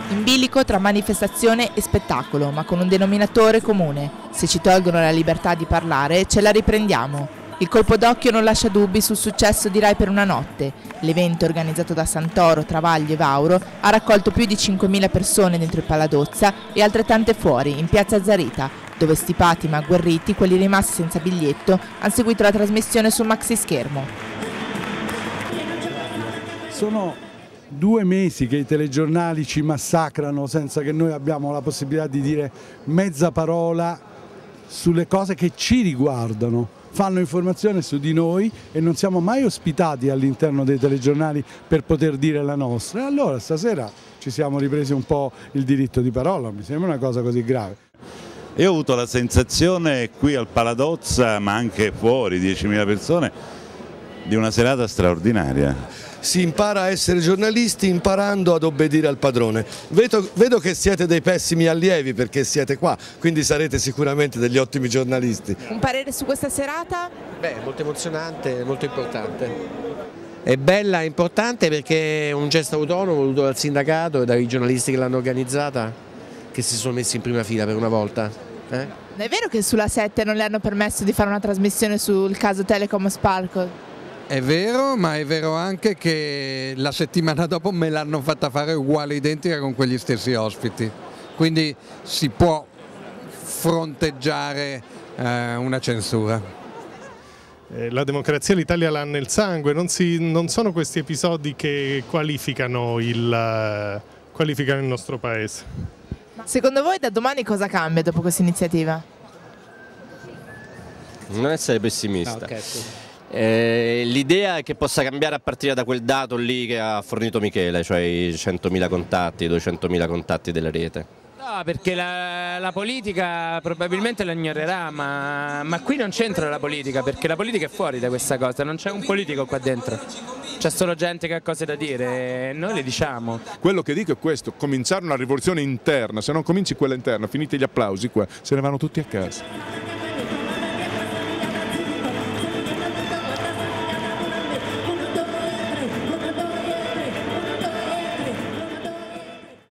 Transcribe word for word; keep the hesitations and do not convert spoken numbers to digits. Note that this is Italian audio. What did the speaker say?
In bilico tra manifestazione e spettacolo, ma con un denominatore comune. Se ci tolgono la libertà di parlare, ce la riprendiamo. Il colpo d'occhio non lascia dubbi sul successo di Rai per una notte. L'evento, organizzato da Santoro, Travaglio e Vauro, ha raccolto più di cinquemila persone dentro il Paladozza e altrettante fuori, in piazza Zarita, dove stipati ma agguerriti, quelli rimasti senza biglietto, hanno seguito la trasmissione sul maxi schermo. Sono due mesi che i telegiornali ci massacrano senza che noi abbiamo la possibilità di dire mezza parola sulle cose che ci riguardano. Fanno informazione su di noi e non siamo mai ospitati all'interno dei telegiornali per poter dire la nostra. E allora stasera ci siamo ripresi un po' il diritto di parola, mi sembra una cosa così grave. Io ho avuto la sensazione qui al Paladozza, ma anche fuori, diecimila persone, di una serata straordinaria. Si impara a essere giornalisti imparando ad obbedire al padrone. Vedo, vedo che siete dei pessimi allievi perché siete qua, quindi sarete sicuramente degli ottimi giornalisti. Un parere su questa serata? Beh, molto emozionante, molto importante. È bella e importante perché è un gesto autonomo voluto dal sindacato e dai giornalisti che l'hanno organizzata, che si sono messi in prima fila per una volta. Eh? È vero che sulla sette non le hanno permesso di fare una trasmissione sul caso Telecom Sparkle? È vero, ma è vero anche che la settimana dopo me l'hanno fatta fare uguale identica con quegli stessi ospiti, quindi si può fronteggiare eh, una censura. Eh, la democrazia l'Italia l'ha nel sangue, non, si, non sono questi episodi che qualificano il, qualificano il nostro paese. Secondo voi da domani cosa cambia dopo questa iniziativa? Non essere pessimista. Ah, okay. Eh, l'idea è che possa cambiare a partire da quel dato lì che ha fornito Michele, cioè i centomila contatti, i duecentomila contatti della rete. No, perché la, la politica probabilmente la ignorerà, ma, ma qui non c'entra la politica, perché la politica è fuori da questa cosa, non c'è un politico qua dentro, c'è solo gente che ha cose da dire e noi le diciamo. Quello che dico è questo, cominciare una rivoluzione interna, se non cominci quella interna, finiti gli applausi qua, se ne vanno tutti a casa.